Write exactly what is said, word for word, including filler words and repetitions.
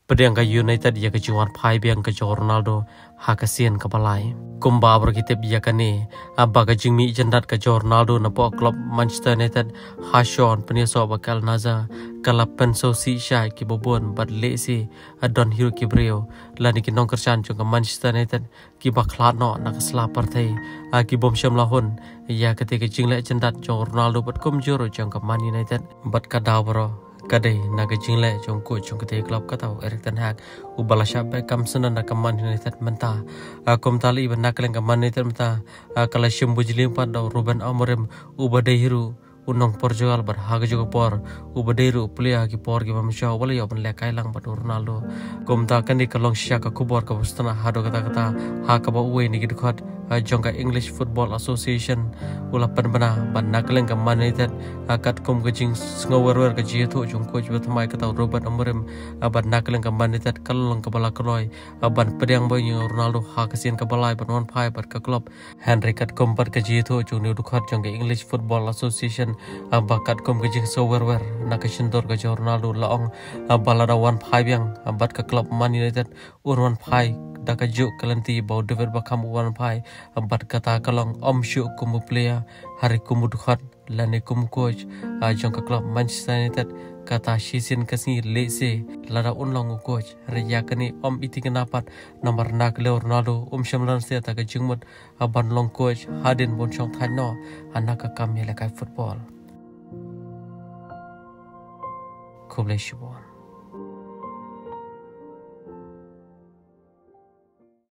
Pedang ka United ya ke juan pai biang ke Ronaldo ha kasian ke balai. Kumba abro kitip ya kane abba ka jingmi jendat ke Ronaldo na po klub Manchester United ha Sean penyeso bakal naza kala penso si syai ki bobon bad le si adon hero ki breo lani ki nong kersan chung ke Manchester United ki baklat no na kesla partai a ki bom syam lahun ya ketika jingle jendat Ronaldo bat kum juro chung ke Man United bat kadau bro kadai naga jingle jong ko jong kete klub katau Erik ten Hag ubala syabe kam senan na Man United menta akom tali ban nakleng ke Man United menta kala shimbu jiling pad do Ruben Amorim ubade hiru unong Portugal bar haga juga por ubadeiru plia ki por ki mamsha wala yo ban lekai lang bat Ronaldo kom ta kan di kalong syaka kubor ka bustana hado kata kata ha ka ba uwe ni gidkhot jongka English Football Association ula pan bana ban nakleng ka Man United akat kom ka jing ngower ka ji thu jong ko jwa thamai ka taw Ruben Amorim ban nakleng ka Man United kalong ka bala kloi ban pedang boy Ronaldo ha ka sien ka balai ban on phai bat ka club Henry kat kom bat ka ji thu jong ni dukhot jongka English Football Association bakat kom ke jing sower-wer nak sendor ke Ronaldo laong balada wan phai biang bat ke klub Man United urwan phai daka juk kalanti bau David Beckham wan phai bat kata kalong om syu kumu player hari kumu dukhat lani kumu coach jong ke klub Manchester United kata sisin kasni lese lada unlong coach reya kani om iti kenapat nomor nak le Ronaldo um shamlan se ta ke jingmut ban long coach hadin bon chong than no anaka kam le kai football Kublai Shibon.